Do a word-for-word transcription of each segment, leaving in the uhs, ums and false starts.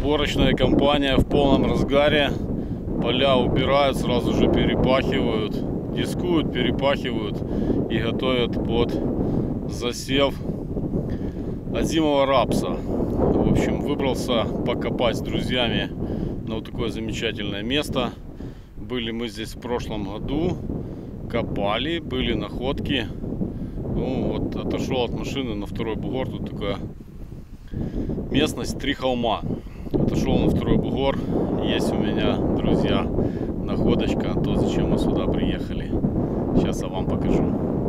Уборочная кампания в полном разгаре. Поля убирают, сразу же перепахивают, дискуют, перепахивают и готовят под засев озимого рапса. В общем, выбрался покопать с друзьями на вот такое замечательное место. Были мы здесь в прошлом году, копали, были находки. Ну вот, отошел от машины на второй бугор. Тут такая местность, три холма. Отошел на второй бугор. Есть у меня, друзья, находочка, то, зачем мы сюда приехали. Сейчас я вам покажу.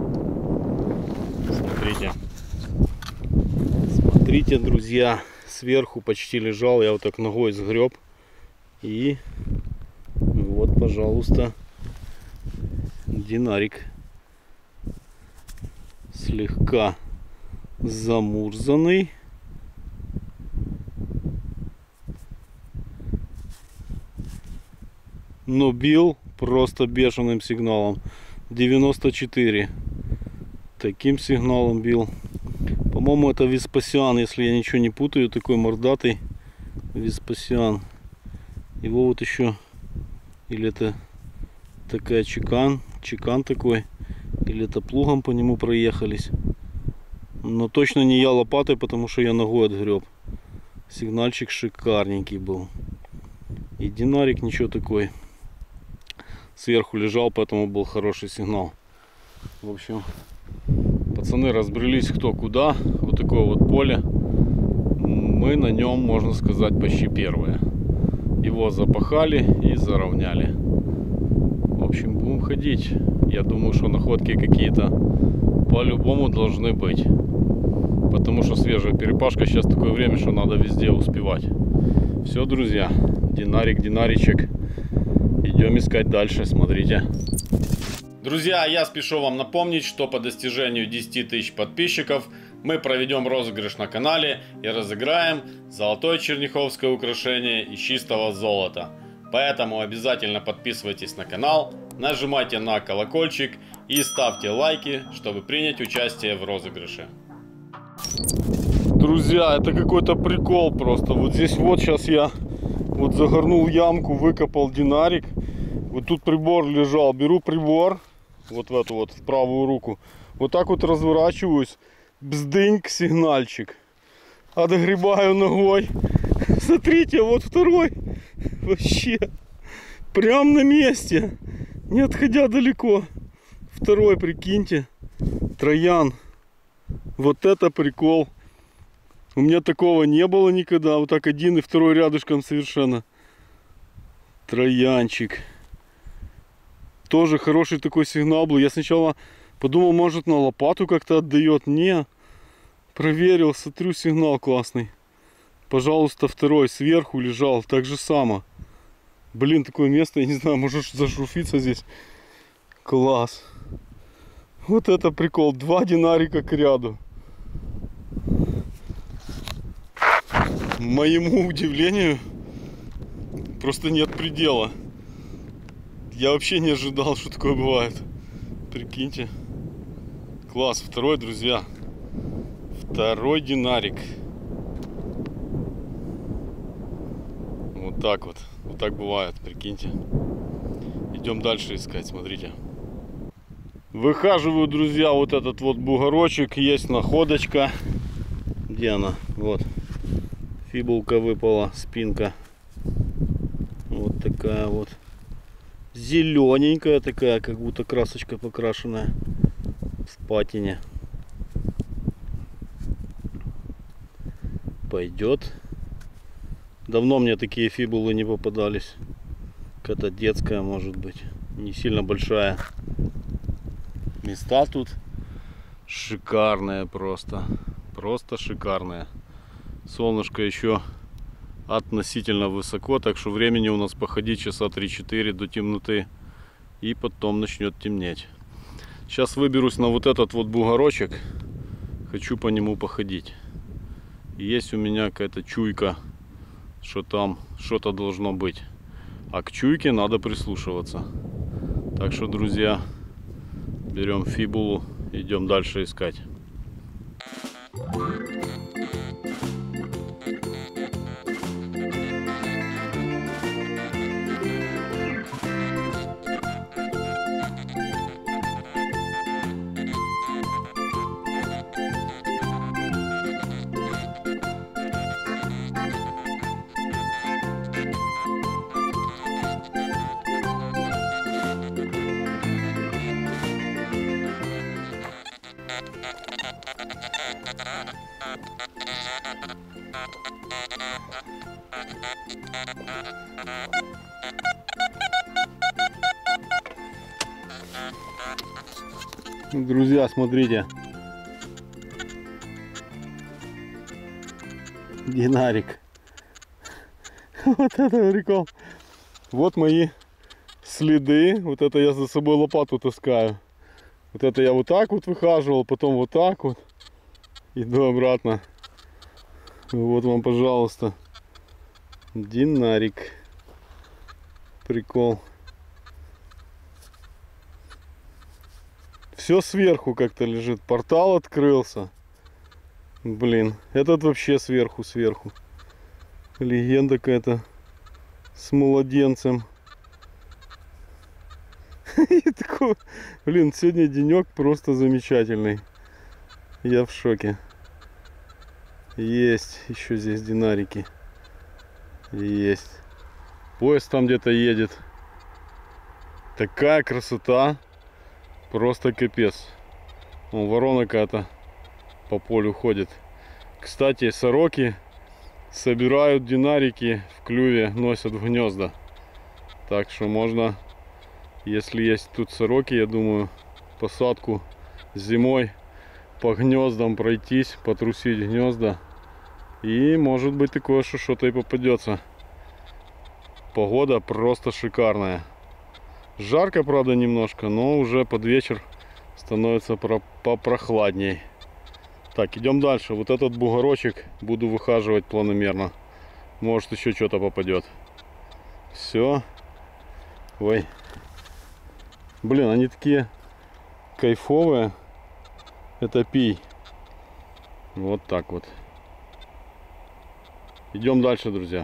Смотрите. Смотрите, друзья, сверху почти лежал. Я вот так ногой сгреб. И вот, пожалуйста, динарик. Слегка замурзанный. Но бил просто бешеным сигналом. девяносто четыре. Таким сигналом бил. По-моему, это Веспасиан, если я ничего не путаю. Такой мордатый Веспасиан. Его вот еще... Или это такая чекан. Чекан такой. Или это плугом по нему проехались. Но точно не я лопатой, потому что я ногой отгреб. Сигнальчик шикарненький был. И динарик ничего такой. Сверху лежал, поэтому был хороший сигнал. В общем, пацаны разбрелись кто куда. Вот такое вот поле. Мы на нем, можно сказать, почти первые. Его запахали и заровняли. В общем, будем ходить. Я думаю, что находки какие-то по-любому должны быть. Потому что свежая перепашка. Сейчас такое время, что надо везде успевать. Все, друзья. Динарик, динаричек. Идем искать дальше, смотрите. Друзья, я спешу вам напомнить, что по достижению десяти тысяч подписчиков мы проведем розыгрыш на канале и разыграем золотое черняховское украшение из чистого золота. Поэтому обязательно подписывайтесь на канал, нажимайте на колокольчик и ставьте лайки, чтобы принять участие в розыгрыше. Друзья, это какой-то прикол просто. Вот здесь вот сейчас я вот загорнул ямку, выкопал динарик. Вот тут прибор лежал. Беру прибор, вот в эту вот, в правую руку. Вот так вот разворачиваюсь. Бздыньк, сигнальчик. Отгребаю ногой. Смотрите, вот второй. Вообще. Прям на месте. Не отходя далеко. Второй, прикиньте. Троян. Вот это прикол. У меня такого не было никогда. Вот так один и второй рядышком совершенно. Троянчик. Тоже хороший такой сигнал был. Я сначала подумал, может на лопату как-то отдает. Не. Проверил, смотрю, сигнал классный. Пожалуйста, второй сверху лежал. Так же само. Блин, такое место, я не знаю, может зашруфиться здесь. Класс. Вот это прикол. Два динарика к ряду. Моему удивлению просто нет предела. Я вообще не ожидал, что такое бывает. Прикиньте. Класс. Второй, друзья. Второй динарик. Вот так вот. Вот так бывает, прикиньте. Идем дальше искать, смотрите. Выхаживаю, друзья, вот этот вот бугорочек. Есть находочка. Где она? Вот. Фибулка выпала, спинка. Вот такая вот. Зелененькая такая, как будто красочка покрашенная в патине. Пойдет. Давно мне такие фибулы не попадались. Какая-то детская, может быть. Не сильно большая. Места тут шикарные просто. Просто шикарные. Солнышко еще относительно высоко, так что времени у нас походить часа три-четыре до темноты. И потом начнет темнеть. Сейчас выберусь на вот этот вот бугорочек. Хочу по нему походить. Есть у меня какая-то чуйка, что там что-то должно быть. А к чуйке надо прислушиваться. Так что, друзья, берем фибулу, идем дальше искать. Друзья, смотрите. Динарик. Вот это прикол. Вот мои следы. Вот это я за собой лопату таскаю. Вот это я вот так вот выхаживал, потом вот так вот. Иду обратно. Вот вам, пожалуйста, динарик. Прикол. Все сверху как-то лежит. Портал открылся. Блин, этот вообще сверху, сверху. Легенда какая-то с младенцем. И такой, блин, сегодня денек просто замечательный. Я в шоке. Есть еще здесь динарики. Есть. Поезд там где-то едет. Такая красота. Просто капец. Вон ворона какая-то по полю ходит. Кстати, сороки собирают динарики в клюве, носят в гнезда. Так что можно, если есть тут сороки, я думаю, посадку зимой по гнездам пройтись, потрусить гнезда. И может быть такое, что что-то и попадется. Погода просто шикарная. Жарко, правда, немножко, но уже под вечер становится попрохладней. Так, идем дальше. Вот этот бугорочек буду выхаживать планомерно. Может, еще что-то попадет. Все. Ой. Блин, они такие кайфовые. Это пий. Вот так вот. Идем дальше, друзья.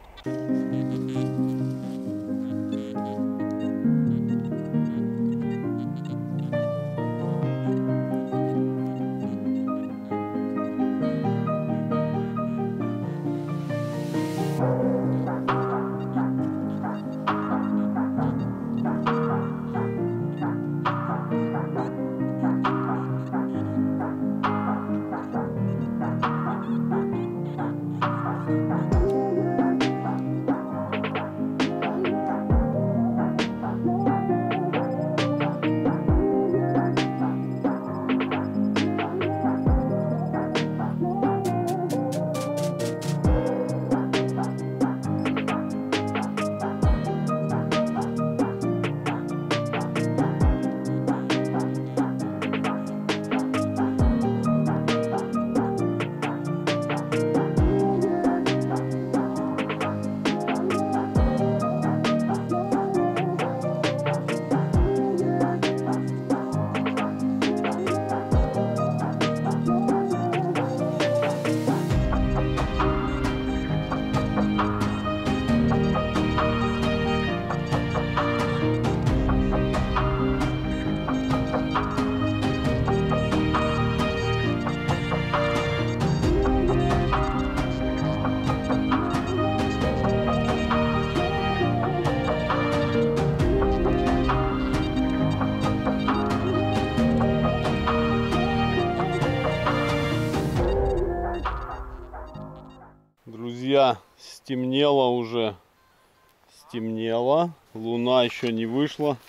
Друзья, стемнело уже. Стемнело. Луна еще не вышла.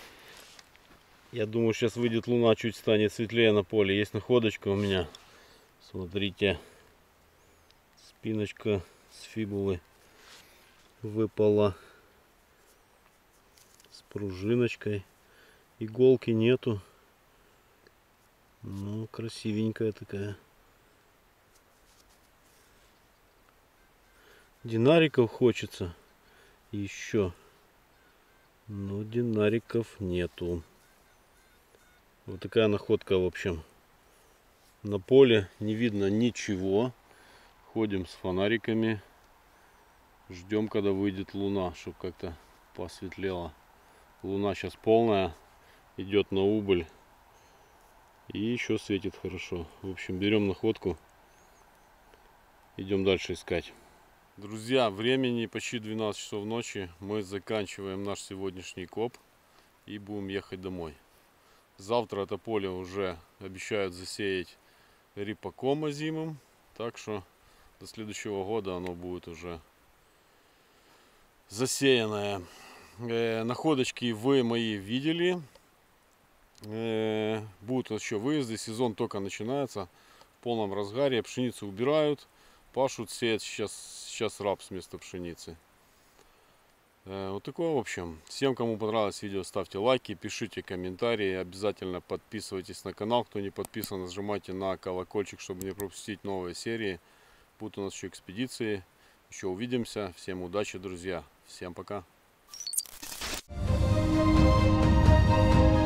Я думаю, сейчас выйдет луна, чуть станет светлее на поле. Есть находочка у меня. Смотрите. Спиночка с фибулы выпала. С пружиночкой. Иголки нету. Ну, красивенькая такая. Динариков хочется еще, но динариков нету. Вот такая находка, в общем. На поле не видно ничего. Ходим с фонариками, ждем, когда выйдет луна, чтобы как-то посветлело. Луна сейчас полная, идет на убыль и еще светит хорошо. В общем, берем находку, идем дальше искать. Друзья, времени почти двенадцать часов ночи. Мы заканчиваем наш сегодняшний коп и будем ехать домой. Завтра это поле уже обещают засеять ріпаком озимым. Так что до следующего года оно будет уже засеянное. Э, находочки вы мои видели. Э, будут еще выезды. Сезон только начинается. В полном разгаре. Пшеницу убирают. Пашут, сеют сейчас, сейчас рапс вместо пшеницы. Э, вот такое в общем. Всем, кому понравилось видео, ставьте лайки, пишите комментарии. Обязательно подписывайтесь на канал. Кто не подписан, нажимайте на колокольчик, чтобы не пропустить новые серии. Будут у нас еще экспедиции. Еще увидимся. Всем удачи, друзья. Всем пока.